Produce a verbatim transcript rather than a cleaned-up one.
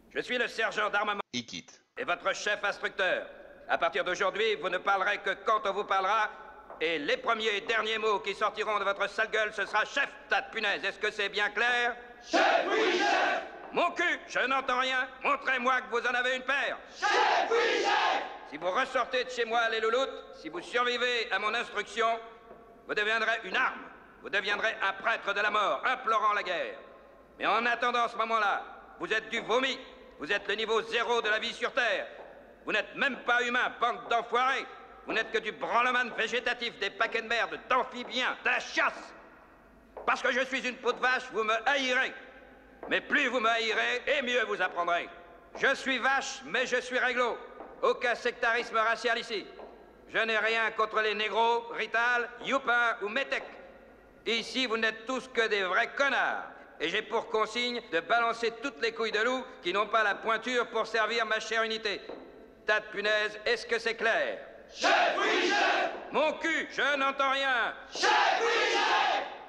Je suis le sergent d'armement. Il quitte. Et votre chef instructeur. À partir d'aujourd'hui, vous ne parlerez que quand on vous parlera, et les premiers et derniers mots qui sortiront de votre sale gueule, ce sera chef, tas de punaise. Est-ce que c'est bien clair? Chef, oui, chef! Mon cul, je n'entends rien. Montrez-moi que vous en avez une paire. Chef, oui, chef! Si vous ressortez de chez moi, les louloutes, si vous survivez à mon instruction, vous deviendrez une arme. Vous deviendrez un prêtre de la mort, implorant la guerre. Mais en attendant ce moment-là, vous êtes du vomi. Vous êtes le niveau zéro de la vie sur Terre. Vous n'êtes même pas humain, bande d'enfoirés. Vous n'êtes que du branleman végétatif, des paquets de merde, d'amphibiens, de la chasse. Parce que je suis une peau de vache, vous me haïrez. Mais plus vous me haïrez, et mieux vous apprendrez. Je suis vache, mais je suis réglo. Aucun sectarisme racial ici. Je n'ai rien contre les négros, rital, youpins ou métèques. Ici, vous n'êtes tous que des vrais connards. Et j'ai pour consigne de balancer toutes les couilles de loup qui n'ont pas la pointure pour servir ma chère unité. Tas de punaises, est-ce que c'est clair? Chef, oui, chef! Mon cul, je n'entends rien. Chef, oui, chef!